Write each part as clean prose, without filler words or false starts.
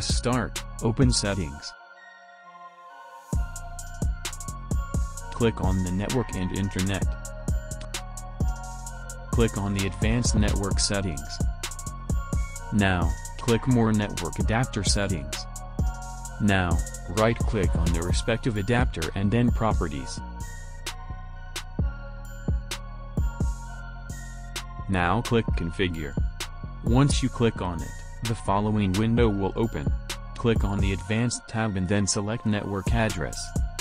Press Start, open Settings. Click on the Network and Internet. Click on the Advanced Network Settings. Now, click More Network Adapter Settings. Now, right-click on the respective adapter and then Properties. Now click Configure. Once you click on it, the following window will open. Click on the Advanced tab and then select Network Address.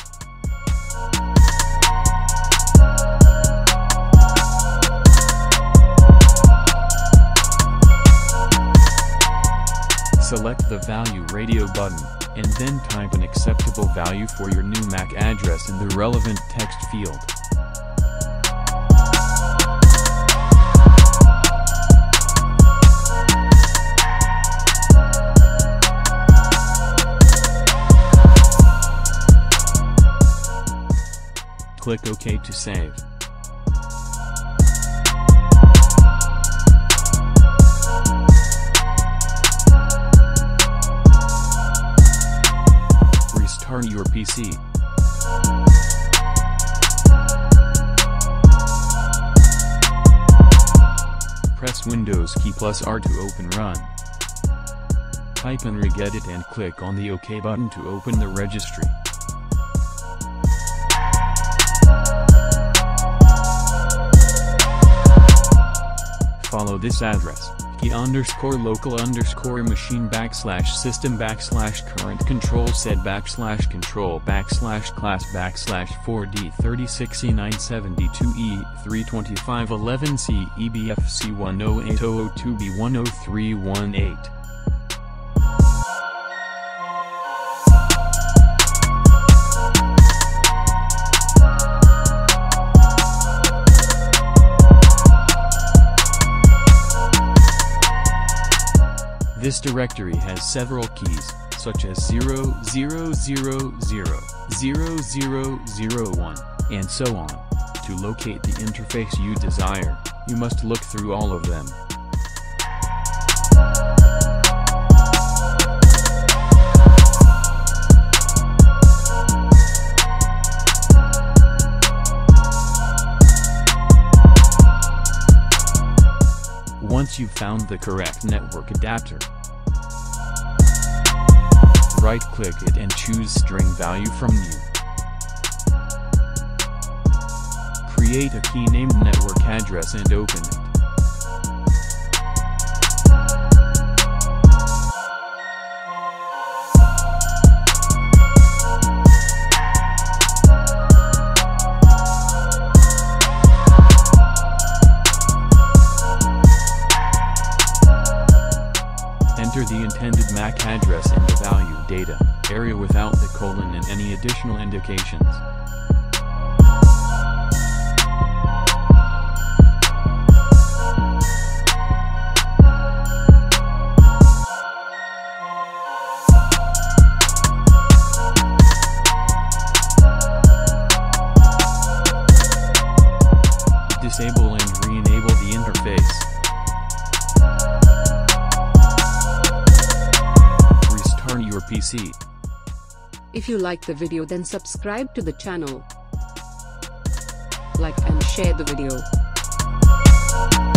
Select the Value Radio button, and then type an acceptable value for your new MAC address in the relevant text field. Click OK to save. Restart your PC. Press Windows key plus R to open Run. Type in gadget and click on the OK button to open the registry. Follow this address, key_local_machine_backslash current control//4D36C972E32511C EBFC108002B10318. This directory has several keys, such as 00000001, and so on. To locate the interface you desire, you must look through all of them. Once you've found the correct network adapter, right-click it and choose String Value from New. Create a key named Network Address and open it. Enter the intended MAC address in the value data area without the colon and any additional indications. Disable and re-enable the interface. Your PC. If you like the video, then subscribe to the channel. Like and share the video.